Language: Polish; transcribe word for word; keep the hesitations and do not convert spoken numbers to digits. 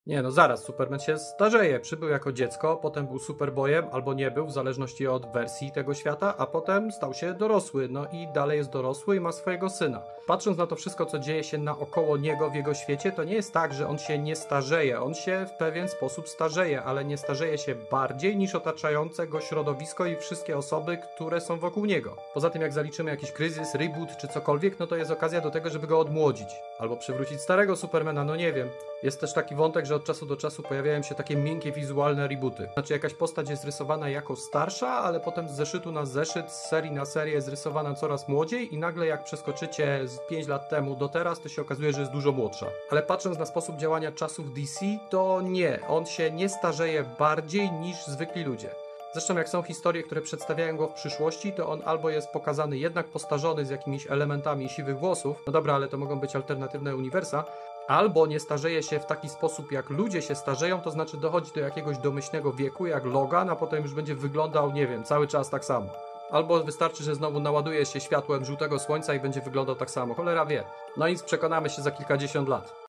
Nie no, zaraz, Superman się starzeje. Przybył jako dziecko, potem był Superboyem, albo nie był, w zależności od wersji tego świata, a potem stał się dorosły, no i dalej jest dorosły i ma swojego syna. Patrząc na to wszystko, co dzieje się naokoło niego w jego świecie, to nie jest tak, że on się nie starzeje. On się w pewien sposób starzeje, ale nie starzeje się bardziej niż otaczające go środowisko i wszystkie osoby, które są wokół niego. Poza tym, jak zaliczymy jakiś kryzys, reboot czy cokolwiek, no to jest okazja do tego, żeby go odmłodzić. Albo przywrócić starego Supermana, no nie wiem. Jest też taki wątek, że od czasu do czasu pojawiają się takie miękkie wizualne rebooty. Znaczy jakaś postać jest rysowana jako starsza, ale potem z zeszytu na zeszyt, z serii na serię jest rysowana coraz młodziej i nagle jak przeskoczycie z pięć lat temu do teraz, to się okazuje, że jest dużo młodsza. Ale patrząc na sposób działania czasów D C, to nie. On się nie starzeje bardziej niż zwykli ludzie. Zresztą jak są historie, które przedstawiają go w przyszłości, to on albo jest pokazany jednak postarzony z jakimiś elementami siwych włosów, no dobra, ale to mogą być alternatywne uniwersa, albo nie starzeje się w taki sposób, jak ludzie się starzeją, to znaczy dochodzi do jakiegoś domyślnego wieku, jak Logan, a potem już będzie wyglądał, nie wiem, cały czas tak samo. Albo wystarczy, że znowu naładuje się światłem żółtego słońca i będzie wyglądał tak samo. Cholera wie. No nic, przekonamy się za kilkadziesiąt lat.